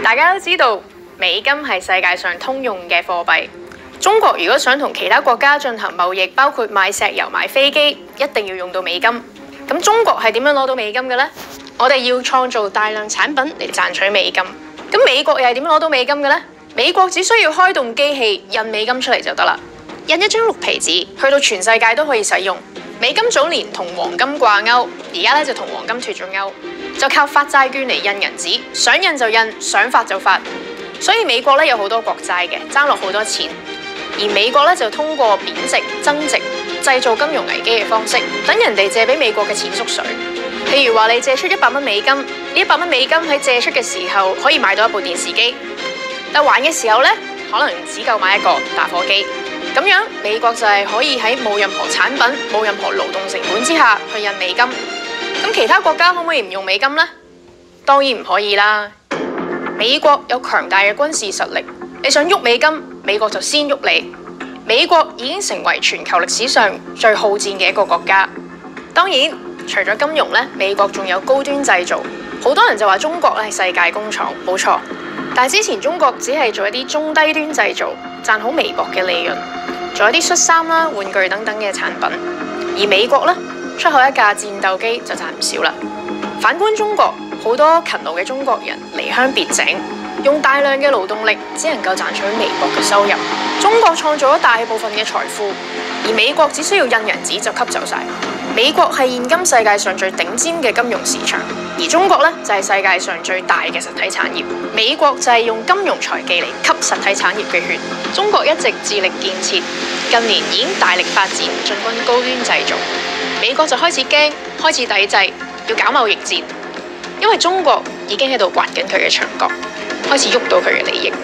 大家都知道，美金係世界上通用嘅貨幣。中國如果想同其他國家進行貿易，包括買石油、買飛機，一定要用到美金。咁中國係點樣攞到美金嘅呢？我哋要創造大量產品嚟賺取美金。咁美國又係點樣攞到美金嘅呢？美國只需要開動機器印美金出嚟就得啦，印一張綠皮紙，去到全世界都可以使用。美金早年同黃金掛鈎，而家咧就同黃金脫咗鈎，就靠發債券嚟印銀紙，想印就印，想發就發。所以美國咧有好多國債嘅，爭落好多錢。而美國咧就通過貶值、增值，製造金融危機嘅方式，等人哋借俾美國嘅錢縮水。譬如話你借出100蚊美金，呢100蚊美金喺借出嘅時候可以買到一部電視機，但還嘅時候咧可能只夠買一個打火機。咁樣美國就係可以喺冇任何產品、冇任何勞動成本之下去印美金。咁其他國家可唔可以唔用美金呢？當然唔可以啦。美國有強大嘅軍事實力，你想喐美金，美國就先喐你。美國已經成為全球歷史上最好戰嘅一個國家。當然，除咗金融咧，美國仲有高端製造。好多人就話中國咧係世界工廠，冇錯。但係之前中國只係做一啲中低端製造，賺好微薄嘅利潤，做一啲恤衫啦、玩具等等嘅產品。而美國咧出口一架戰鬥機就賺唔少啦。反觀中國，好多勤勞嘅中國人離鄉別井，用大量嘅勞動力，只能夠賺取微薄嘅收入。中國創造咗大部分嘅財富，而美國只需要印銀紙就吸走晒。美國係現今世界上最頂尖嘅金融市場，而中國咧就係世界上最大嘅實體產業。美國就係用金融財技嚟吸實體產業嘅血。中國一直致力建設，近年已經大力發展進軍高端製造。美國就開始驚，開始抵制，要搞貿易戰，因為中國已經喺度刮緊佢嘅牆角，開始喐到佢嘅利益。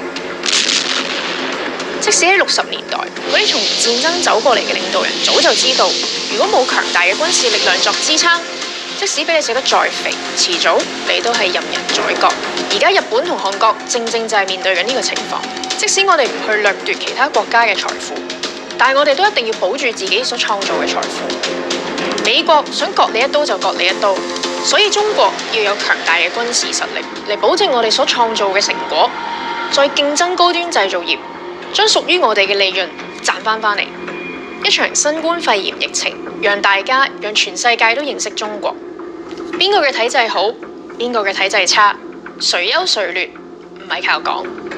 即使喺60年代，嗰啲從戰爭走過嚟嘅領導人早就知道，如果冇強大嘅軍事力量作支撐，即使俾你食得再肥，遲早你都係任人宰割。而家日本同韓國正就係面對緊呢個情況。即使我哋唔去掠奪其他國家嘅財富，但係我哋都一定要保住自己所創造嘅財富。美國想割你一刀就割你一刀，所以中國要有強大嘅軍事實力嚟保證我哋所創造嘅成果，再競爭高端製造業，將屬於我哋嘅利潤賺翻嚟。一場新冠肺炎疫情，讓全世界都認識中國。邊個嘅體制好，邊個嘅體制差，誰優誰劣，唔係靠講。